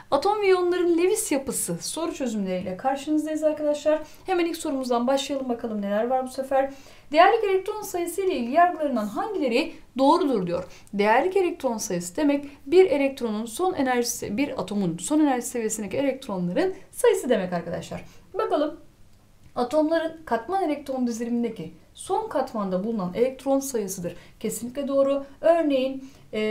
Atom ve iyonların Lewis yapısı soru çözümleriyle karşınızdayız arkadaşlar. Hemen ilk sorumuzdan başlayalım bakalım neler var bu sefer. Değerlik elektron sayısı ile ilgili yargılarından hangileri doğrudur diyor. Değerlik elektron sayısı demek bir elektronun son enerjisi, bir atomun son enerji seviyesindeki elektronların sayısı demek arkadaşlar. Bakalım atomların katman elektron dizilimindeki son katmanda bulunan elektron sayısıdır. Kesinlikle doğru. Örneğin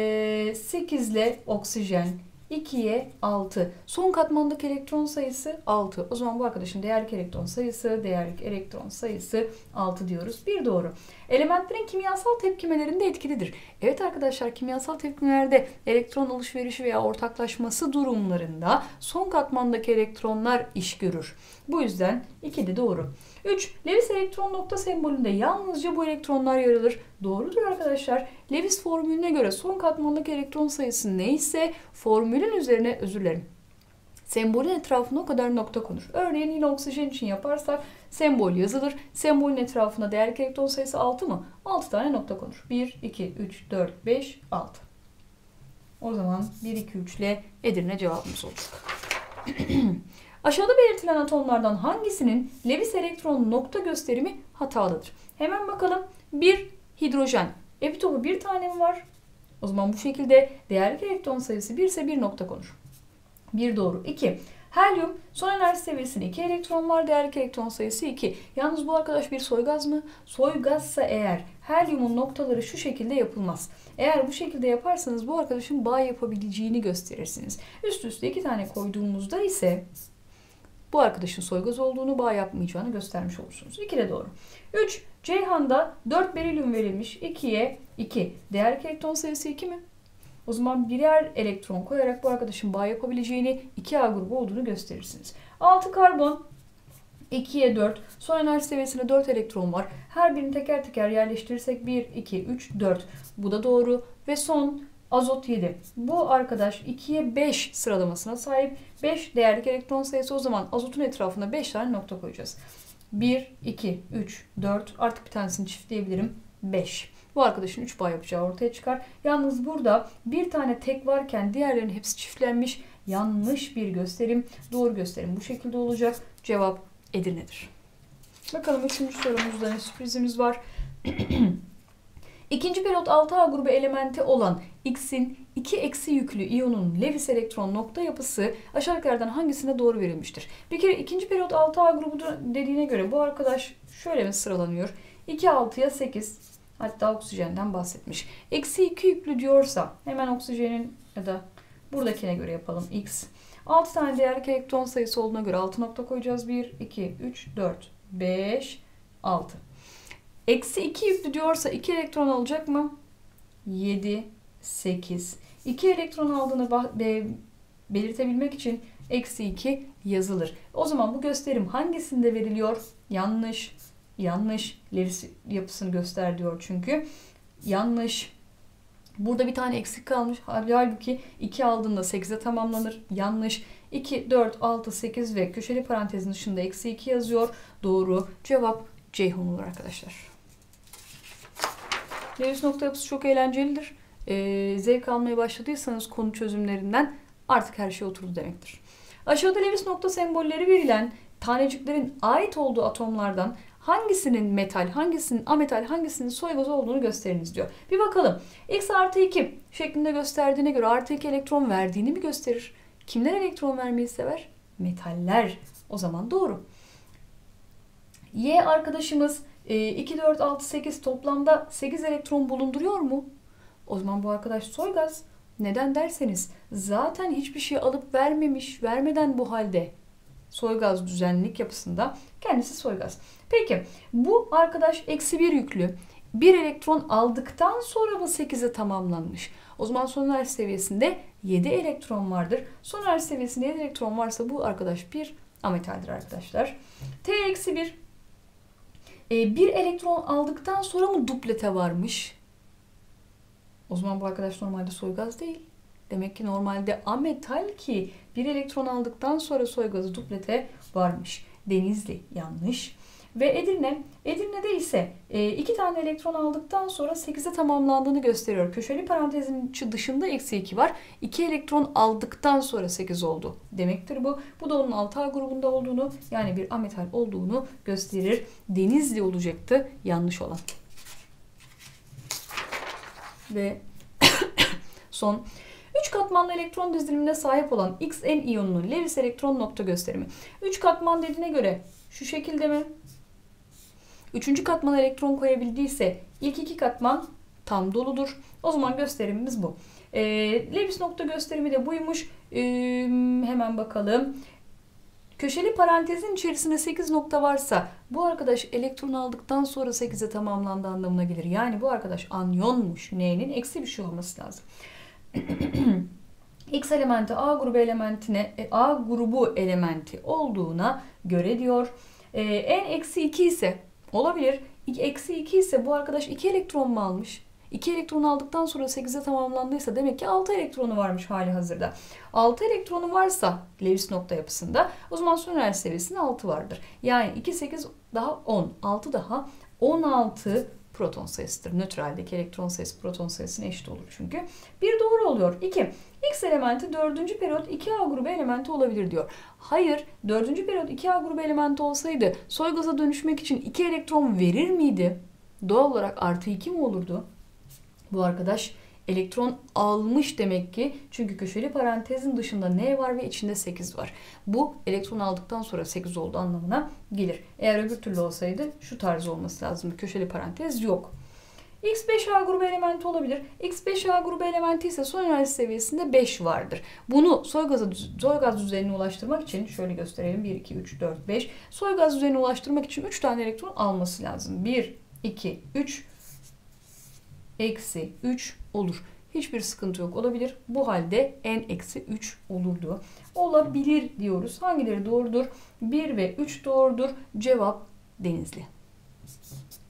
8 ile oksijen, 2'ye 6. Son katmandaki elektron sayısı 6. O zaman bu arkadaşın değerlik elektron sayısı 6 diyoruz. Bir doğru. Elementlerin kimyasal tepkimelerinde etkilidir. Evet arkadaşlar, kimyasal tepkimelerde elektron alışverişi veya ortaklaşması durumlarında son katmandaki elektronlar iş görür. Bu yüzden 2 de doğru. 3. Lewis elektron nokta sembolünde yalnızca bu elektronlar yer alır. Doğrudur arkadaşlar. Lewis formülüne göre son katmandaki elektron sayısı neyse formülün üzerine sembolün etrafına o kadar nokta konur. Örneğin yine oksijen için yaparsak sembol yazılır. Sembolün etrafına değerlik elektron sayısı 6 mı? 6 tane nokta konur. 1, 2, 3, 4, 5, 6. O zaman 1, 2, 3 ile Edirne cevabımız olacak. Aşağıda belirtilen atomlardan hangisinin Lewis elektron nokta gösterimi hatalıdır? Hemen bakalım. 1. Hidrojen. Epitopu bir tane mi var? O zaman bu şekilde değerlik elektron sayısı 1 ise 1 nokta konur. 1 doğru. 2. Helyum son enerji seviyesinde 2 elektron var. Değerlik elektron sayısı 2. Yalnız bu arkadaş bir soygaz mı? Soygazsa eğer helyumun noktaları şu şekilde yapılmaz. Eğer bu şekilde yaparsanız bu arkadaşın bağ yapabileceğini gösterirsiniz. Üst üste 2 tane koyduğumuzda ise bu arkadaşın soygaz olduğunu, bağ yapmayacağını göstermiş olursunuz. 2 de doğru. 3. Ceyhan'da 4 berilyum verilmiş. 2'ye 2. Değerlik elektron sayısı 2 mi? O zaman birer elektron koyarak bu arkadaşın bağ yapabileceğini, 2A grubu olduğunu gösterirsiniz. 6 karbon, 2'ye 4. Son enerji seviyesinde 4 elektron var. Her birini teker teker yerleştirirsek 1, 2, 3, 4. Bu da doğru. Ve son azot 7. Bu arkadaş 2'ye 5 sıralamasına sahip. 5 değerlik elektron sayısı, o zaman azotun etrafına 5 tane nokta koyacağız. 1, 2, 3, 4. Artık bir tanesini çiftleyebilirim. 5. Bu arkadaşın 3 bağ yapacağı ortaya çıkar. Yalnız burada bir tane tek varken diğerlerinin hepsi çiftlenmiş. Yanlış bir gösterim. Doğru gösterim bu şekilde olacak. Cevap Edirne'dir. Bakalım 3. sorumuzda ne sürprizimiz var. İkinci periyot 6A grubu elementi olan X'in 2 eksi yüklü iyonun Lewis elektron nokta yapısı aşağıdakilerden hangisine doğru verilmiştir? Bir kere ikinci periyot 6A grubu dediğine göre bu arkadaş şöyle mi sıralanıyor? 2 6'ya 8, hatta oksijenden bahsetmiş. Eksi 2 yüklü diyorsa hemen oksijenin ya da buradakine göre yapalım X. 6 tane değerlik elektron sayısı olduğuna göre 6 nokta koyacağız. 1, 2, 3, 4, 5, 6. Eksi 2 yüklü diyorsa 2 elektron alacak mı? 7, 8. 2 elektron aldığını belirtebilmek için eksi 2 yazılır. O zaman bu gösterim hangisinde veriliyor? Yanlış. Yanlış. Lewis yapısını göster diyor çünkü. Yanlış. Burada bir tane eksik kalmış. Halbuki 2 aldığında 8'e tamamlanır. Yanlış. 2, 4, 6, 8 ve köşeli parantezin dışında eksi 2 yazıyor. Doğru. Cevap Ceyhun olur arkadaşlar. Lewis nokta yapısı çok eğlencelidir. Zevk almaya başladıysanız konu çözümlerinden artık her şey oturdu demektir. Aşağıda Lewis nokta sembolleri verilen taneciklerin ait olduğu atomlardan hangisinin metal, hangisinin ametal, hangisinin soygaz olduğunu gösteriniz diyor. Bir bakalım. X artı 2 şeklinde gösterdiğine göre artı 2 elektron verdiğini mi gösterir? Kimler elektron vermeyi sever? Metaller. O zaman doğru. Y arkadaşımız 2, 4, 6, 8 toplamda 8 elektron bulunduruyor mu? O zaman bu arkadaş soygaz. Neden derseniz zaten hiçbir şey alıp vermeden bu halde soygaz düzenlilik yapısında kendisi soygaz. Peki bu arkadaş eksi 1 yüklü. 1 elektron aldıktan sonra mı 8'e tamamlanmış? O zaman son enerji seviyesinde 7 elektron vardır. Son enerji seviyesinde 7 elektron varsa bu arkadaş bir ametaldir arkadaşlar. T eksi 1. 1 elektron aldıktan sonra mı duplete varmış? O zaman bu arkadaş normalde soygaz değil. Demek ki normalde ametal ki 1 elektron aldıktan sonra soygazı duplete varmış. Denizli yanlış. Ve Edirne'de ise 2 tane elektron aldıktan sonra 8'e tamamlandığını gösteriyor. Köşeli parantezin dışında eksi 2 var. 2 elektron aldıktan sonra 8 oldu demektir bu. Bu da onun 6A grubunda olduğunu, yani bir ametal olduğunu gösterir. Denizli olacaktı yanlış olan. Ve son 3 katmanlı elektron dizilimine sahip olan Xn iyonunun Lewis elektron nokta gösterimi. 3 katman dediğine göre şu şekilde mi? 3. katmana elektron koyabildiyse ilk 2 katman tam doludur. O zaman gösterimimiz bu. Lewis nokta gösterimi de buymuş. Hemen bakalım. Köşeli parantezin içerisinde 8 nokta varsa bu arkadaş elektron aldıktan sonra 8'e tamamlandı anlamına gelir. Yani bu arkadaş anyonmuş. N'nin eksi bir şey olması lazım. X elementi A grubu elementi olduğuna göre diyor. N eksi 2 ise olabilir. Eksi 2 ise bu arkadaş 2 elektron mu almış? 2 elektron aldıktan sonra 8'e tamamlandıysa demek ki 6 elektronu varmış hali hazırda. 6 elektronu varsa Lewis nokta yapısında o zaman son enerji seviyesinde 6 vardır. Yani 2, 8 daha 10. 6 daha 16 proton sayısıdır. Nötraldeki elektron sayısı proton sayısına eşit olur çünkü. Bir doğru oluyor. 2. X elementi 4. periyot 2A grubu elementi olabilir diyor. Hayır, 4. periyot 2A grubu elementi olsaydı soy gaza dönüşmek için 2 elektron verir miydi? Doğal olarak artı 2 mi olurdu? Bu arkadaş elektron almış demek ki. Çünkü köşeli parantezin dışında N var ve içinde 8 var. Bu elektron aldıktan sonra 8 oldu anlamına gelir. Eğer öbür türlü olsaydı şu tarz olması lazım. Köşeli parantez yok. X5A grubu elementi olabilir. X5A grubu elementi ise son enerji seviyesinde 5 vardır. Bunu soy gaz düzeyine ulaştırmak için şöyle gösterelim. 1, 2, 3, 4, 5. Soy gaz düzeyine ulaştırmak için 3 tane elektron alması lazım. 1, 2, 3, eksi 3 olur. Hiçbir sıkıntı yok. Olabilir. Bu halde n eksi 3 olurdu. Olabilir diyoruz. Hangileri doğrudur? 1 ve 3 doğrudur. Cevap Denizli.